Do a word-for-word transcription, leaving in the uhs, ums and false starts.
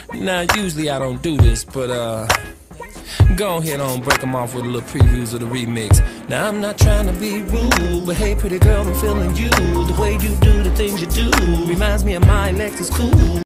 Now, usually I don't do this, but uh, go ahead on, break them off with a little previews of the remix. Now, I'm not trying to be rude, but hey, pretty girl, I'm feeling you. The way you do the things you do reminds me of my Lexus cool.